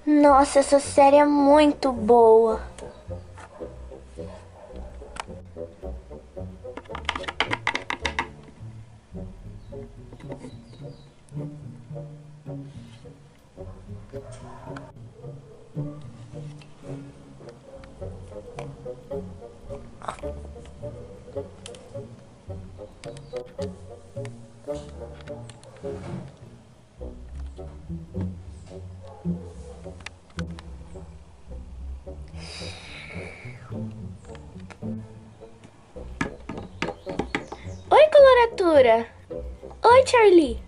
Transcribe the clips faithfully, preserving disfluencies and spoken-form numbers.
Nossa, essa série é muito boa. Oi, coloratura. Oi, Charlie.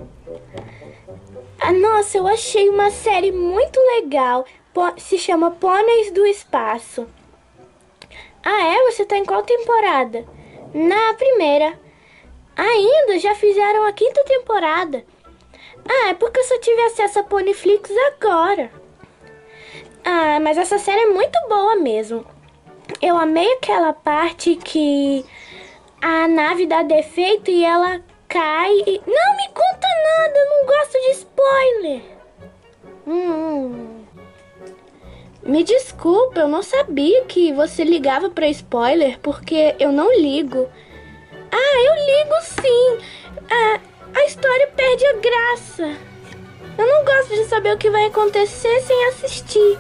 Ah, nossa, eu achei uma série muito legal. Se chama Pôneis do Espaço. Ah, é? Você tá em qual temporada? Na primeira. Ainda? Já fizeram a quinta temporada. Ah, é porque eu só tive acesso a Ponyflix agora. Ah, mas essa série é muito boa mesmo. Eu amei aquela parte que a nave dá defeito e ela cai e... Não me conta nada, eu não gosto de spoiler. Hum. Me desculpa, eu não sabia que você ligava pra spoiler, porque eu não ligo. Ah, eu ligo sim. Ah, a história perde a graça. Eu não gosto de saber o que vai acontecer sem assistir.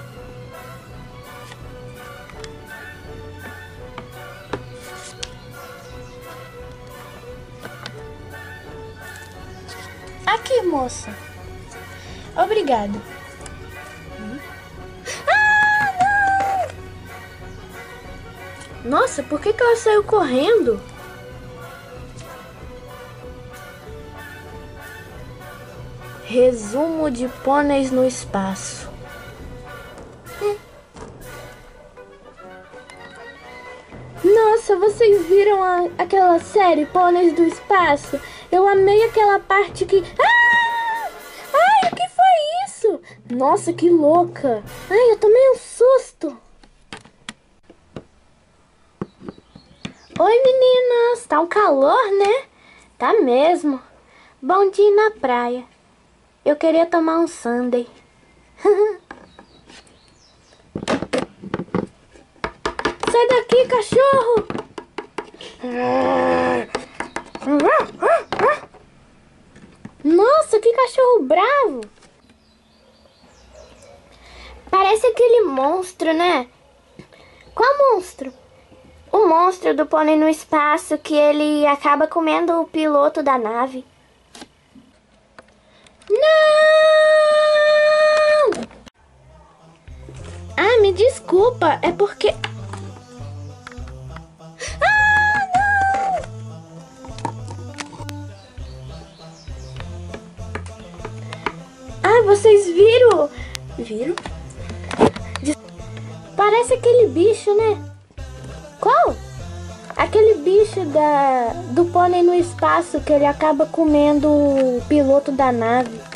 Aqui, moça. Obrigada. Ah, não! Nossa, por que que ela saiu correndo? Resumo de Pôneis no Espaço. Hum. Nossa, vocês viram a, aquela série Pôneis do Espaço? Eu amei aquela parte que... Ah! Ai, o que foi isso? Nossa, que louca. Ai, eu tomei um susto. Oi, meninas. Tá um calor, né? Tá mesmo. Bom dia na praia. Eu queria tomar um sundae. Sai daqui, cachorro! Nossa, que cachorro bravo! Parece aquele monstro, né? Qual monstro? O monstro do Pônei no Espaço, que ele acaba comendo o piloto da nave. Não! Ah, me desculpa, é porque... Ah, não! Ah, vocês viram? Viram? Parece aquele bicho, né? Qual? Aquele bicho da, do Pônei no Espaço que ele acaba comendo o piloto da nave.